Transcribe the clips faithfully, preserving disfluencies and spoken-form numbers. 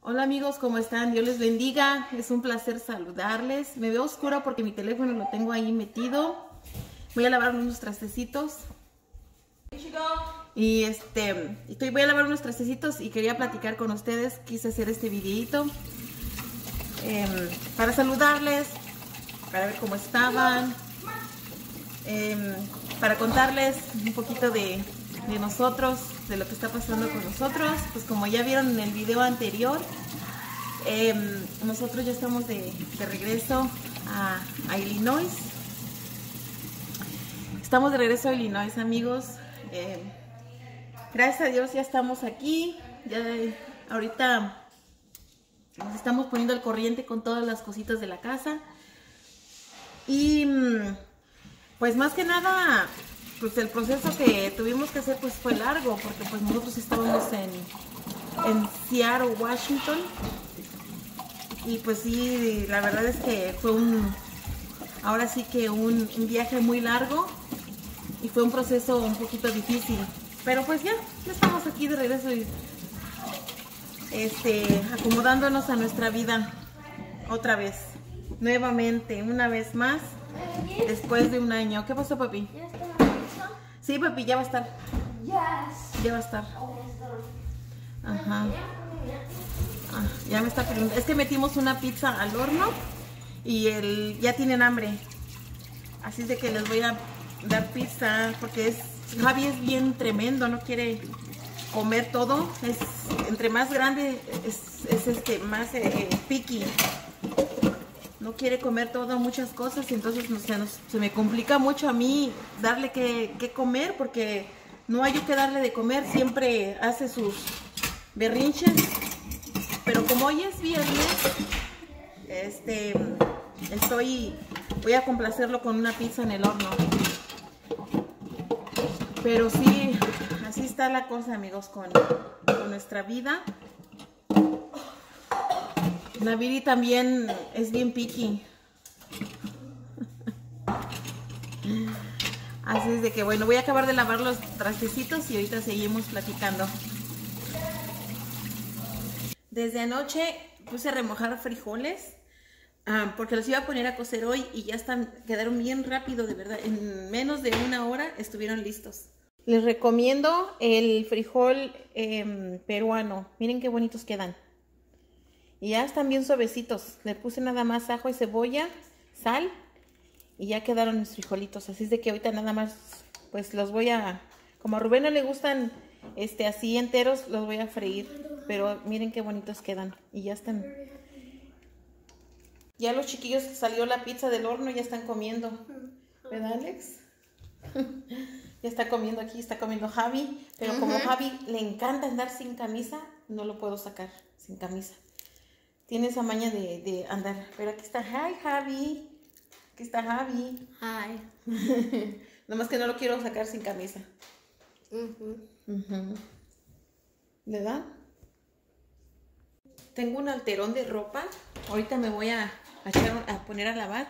Hola amigos, ¿cómo están? Dios les bendiga. Es un placer saludarles. Me veo oscura porque mi teléfono lo tengo ahí metido. Voy a lavar unos trastecitos. Y este, estoy, voy a lavar unos trastecitos y quería platicar con ustedes. Quise hacer este videito eh, para saludarles, para ver cómo estaban, eh, para contarles un poquito de, de nosotros, de lo que está pasando con nosotros. Pues como ya vieron en el video anterior, eh, nosotros ya estamos de, de regreso a, a Illinois. Estamos de regreso a Illinois, amigos. Eh, gracias a Dios ya estamos aquí. Ya ahorita nos estamos poniendo al corriente con todas las cositas de la casa. Y pues más que nada, pues el proceso que tuvimos que hacer pues fue largo, porque pues nosotros estábamos en, en Seattle, Washington. Y pues sí, la verdad es que fue un, ahora sí que un, un viaje muy largo. Y fue un proceso un poquito difícil, pero pues ya, ya estamos aquí de regreso y este, acomodándonos a nuestra vida otra vez, nuevamente, una vez más, después de un año. ¿Qué pasó, papi? ¿Ya está listo? Sí, papi, ya va a estar. Yes. Ya va a estar. Ajá. Ah, ya me está preguntando. Es que metimos una pizza al horno y el, ya tienen hambre. Así es de que les voy a dar pizza, porque es Javi es bien tremendo, no quiere comer todo, es entre más grande es, es este más eh, picky, no quiere comer todo, muchas cosas, y entonces no sé, nos, se me complica mucho a mí darle que, que comer, porque no hay yo que darle de comer, siempre hace sus berrinches. Pero como hoy es viernes, este estoy voy a complacerlo con una pizza en el horno. Pero sí, así está la cosa, amigos, con, con nuestra vida. Naviri también es bien picky. Así es de que, bueno, voy a acabar de lavar los trastecitos y ahorita seguimos platicando. Desde anoche puse a remojar frijoles, ah, porque los iba a poner a cocer hoy y ya están, quedaron bien rápido, de verdad. En menos de una hora estuvieron listos. Les recomiendo el frijol eh, peruano. Miren qué bonitos quedan. Y ya están bien suavecitos. Le puse nada más ajo y cebolla, sal. Y ya quedaron mis frijolitos. Así es de que ahorita nada más, pues los voy a... Como a Rubén no le gustan este, así enteros, los voy a freír. Pero miren qué bonitos quedan. Y ya están... Ya los chiquillos, salió la pizza del horno y ya están comiendo. ¿Verdad, Alex? Ya está comiendo aquí, está comiendo Javi, pero uh-huh. Como Javi le encanta andar sin camisa, no lo puedo sacar sin camisa. Tiene esa maña de, de andar. Pero aquí está, hi Javi, aquí está Javi. Hi. Nomás que no lo quiero sacar sin camisa. Uh-huh. Uh-huh. ¿Verdad? Tengo un alterón de ropa. Ahorita me voy a, a, echar, a poner a lavar.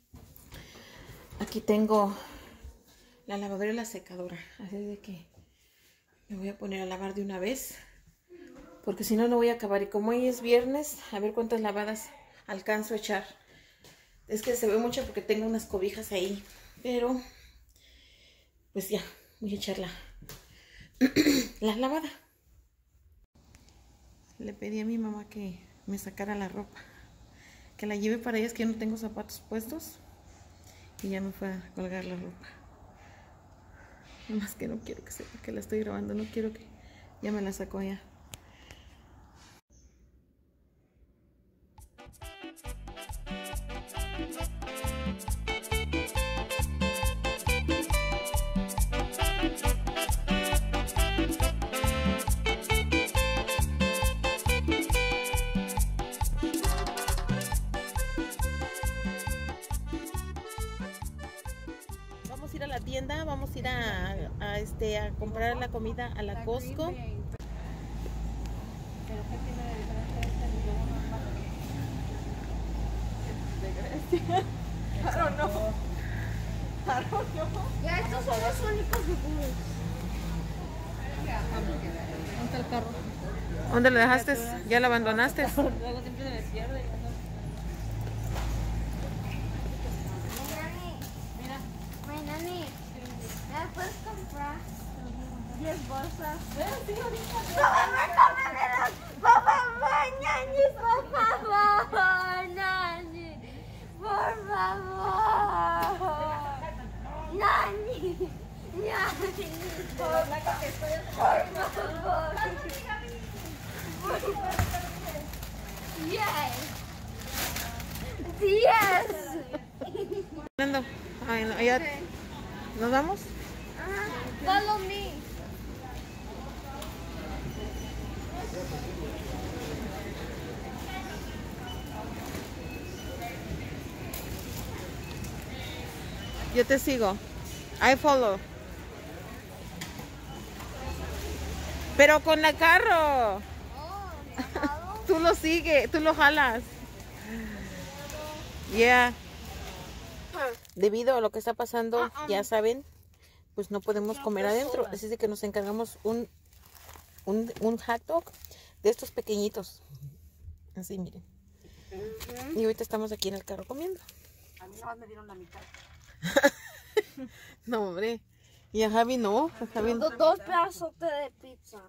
Aquí tengo la lavadora y la secadora, así de que me voy a poner a lavar de una vez, porque si no, no voy a acabar. Y como hoy es viernes, a ver cuántas lavadas alcanzo a echar. Es que se ve mucho porque tengo unas cobijas ahí, pero pues ya, voy a echar la, la lavada. Le pedí a mi mamá que me sacara la ropa, que la lleve para ella, es que yo no tengo zapatos puestos, y ya me fue a colgar la ropa. Nomás que no quiero que sepa que la estoy grabando, no quiero que... Ya me la sacó ya. Vamos a ir a la tienda, vamos a ir a, a, este, a comprar la comida a la Costco. I don't know. I don't know. Ya estos son los únicos seguros. ¿Dónde está el carro? ¿Dónde la dejaste? ¿Ya la abandonaste? Luego siempre se me pierde. Mira. Ay, Nani, ¿me puedes comprar diez bolsas? Sí, ahorita. ¡Por favor, por favor, Nani! ¡Por favor, Nani! ¡Por favor! ¡Nani! ¡Nani! ¡Por favor! ¡Yes! ¡Yes! Fernando, ay, no, ya. ¿Nos vamos? Follow me. Yo te sigo. I follow. Pero con el carro. Oh, ¿jalo? Tú lo sigues, tú lo jalas. Yeah. Debido a lo que está pasando, ya saben, pues no podemos comer adentro. Así es de que nos encargamos un, un, un hot dog de estos pequeñitos. Así, miren. Y ahorita estamos aquí en el carro comiendo. A mí nada más me dieron la mitad. No, hombre. Y a Javi no. A Javi no. Do- Dos pedazos de pizza.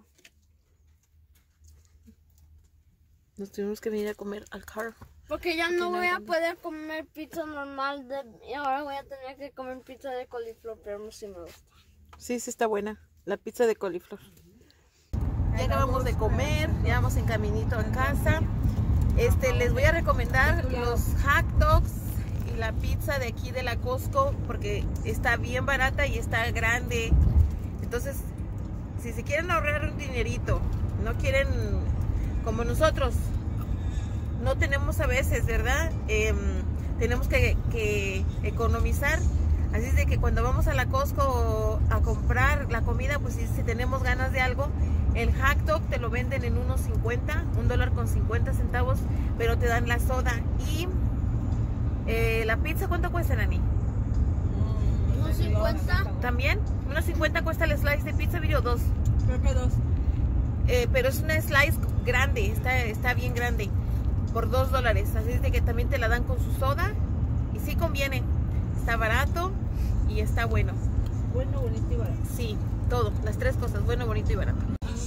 Nos tuvimos que venir a comer al carro. Porque ya no voy a poder comer pizza normal de, y ahora voy a tener que comer pizza de coliflor, pero no sí me gusta. Sí, sí está buena. La pizza de coliflor. Ya acabamos de comer, ya vamos en caminito en casa. Este, les voy a recomendar los hot dogs y la pizza de aquí de la Costco porque está bien barata y está grande. Entonces, si se quieren ahorrar un dinerito, no quieren como nosotros, no tenemos a veces, ¿verdad? Eh, tenemos que, que economizar. Así es de que cuando vamos a la Costco a comprar la comida, pues si, si tenemos ganas de algo, el hot dog te lo venden en unos cincuenta, un dólar con cincuenta centavos, pero te dan la soda. Y eh, la pizza, ¿cuánto cuesta, Nani? ¿Unos cincuenta? ¿También? Unos cincuenta cuesta el slice de pizza, video dos. Creo que dos. Eh, pero es una slice grande, está, está bien grande, por dos dólares. Así es de que también te la dan con su soda y sí conviene. Está barato y está bueno. Bueno, bonito y barato. Sí, todo, las tres cosas, bueno, bonito y barato.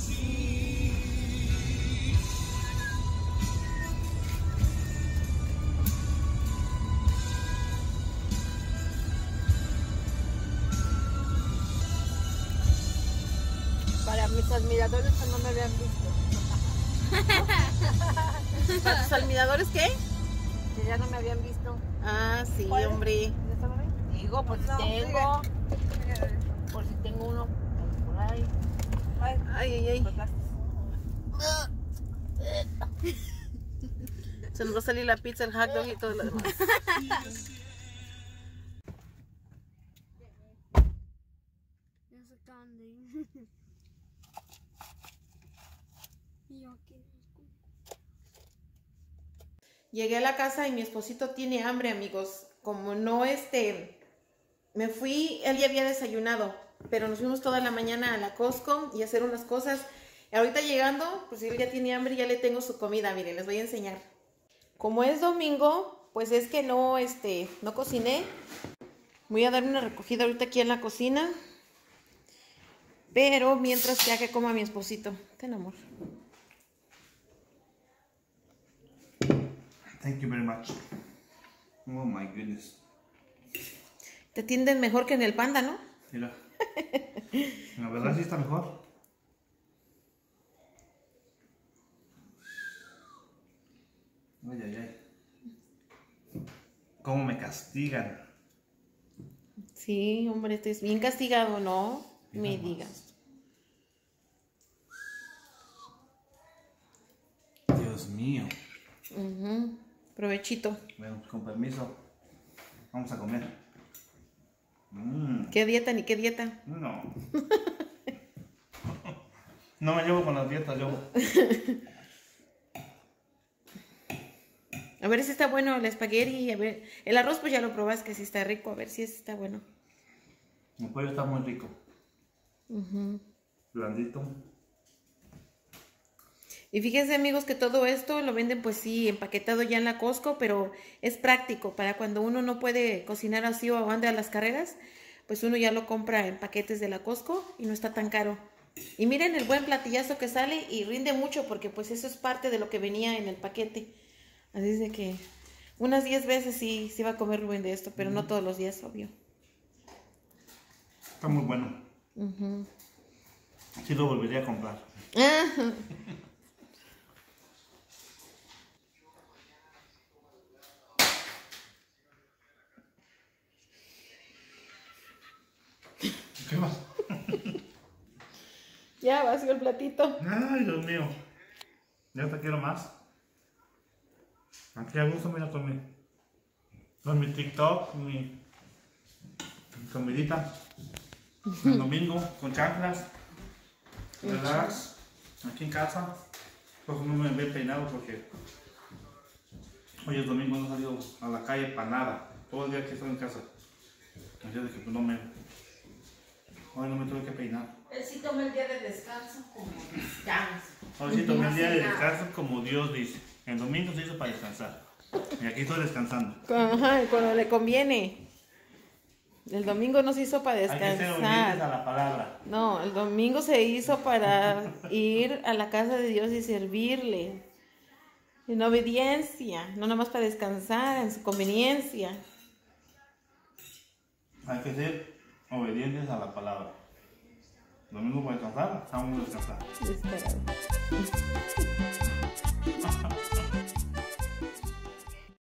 Para mis admiradores que no me habían visto. ¿Para tus admiradores qué? Que ya no me habían visto. Ah, sí, ¿Cuál? hombre. ¿Ya está bien? Digo, por si tengo. Por si tengo uno por ahí. Ay, ay, ay. Se nos va a salir la pizza, el hot dog y todo lo demás. Ya se acaban de ir. Y yo aquí. Llegué a la casa y mi esposito tiene hambre, amigos. Como no, este, me fui, él ya había desayunado, pero nos fuimos toda la mañana a la Costco y a hacer unas cosas. Ahorita llegando, pues él ya tiene hambre y ya le tengo su comida. Miren, les voy a enseñar. Como es domingo, pues es que no, este, no cociné. Voy a dar una recogida ahorita aquí en la cocina. Pero mientras ya que coma mi esposito. Ten, amor. Thank you very much. Oh my goodness. Te atienden mejor que en el Panda, ¿no? Mira. La verdad sí está mejor. Ay, ay, ay. ¿Cómo me castigan? Sí, hombre, estás bien castigado, ¿no? Mira Me más. digas. Dios mío. Ujú. Provechito. Bueno, con permiso. Vamos a comer. Mm, ¿Qué dieta ni qué dieta? no. No me llevo con las dietas, yo. A ver si está bueno el espagueti. A ver, el arroz pues ya lo probas que sí está rico. A ver si ese está bueno. El pollo está muy rico. Ujú. Blandito. Y fíjense, amigos, que todo esto lo venden pues sí empaquetado ya en la Costco, pero es práctico para cuando uno no puede cocinar así o anda a las carreras, pues uno ya lo compra en paquetes de la Costco y no está tan caro. Y miren el buen platillazo que sale y rinde mucho porque pues eso es parte de lo que venía en el paquete. Así es de que unas diez veces sí, sí va a comer Rubén de esto, pero no todos los días, obvio. Está muy bueno. Uh-huh. Sí lo volvería a comprar. Ah. ¿Qué más? Ya vació el platito. Ay, Dios mío. Ya te quiero más. Aquí a gusto, mira, con mi, con mi TikTok, mi, mi comidita. El domingo, con chanclas. Relax. Aquí en casa. Pues no me ve peinado porque hoy es domingo, no he salido a la calle para nada. Todo el día que estoy en casa. Así de que pues no me... Hoy no me tuve que peinar. Él sí toma el día de descanso como descanso. Hoy sí tomé el día de descanso como Dios dice. El domingo se hizo para descansar. Y aquí estoy descansando. Ajá, cuando le conviene. El domingo no se hizo para Hay que ser obedientes a descansar. la palabra. No, el domingo se hizo para ir a la casa de Dios y servirle. En obediencia, no nada más para descansar, en su conveniencia. Hay que ser obedientes a la palabra. Domingo para descansar, sábado descansar. Descarado.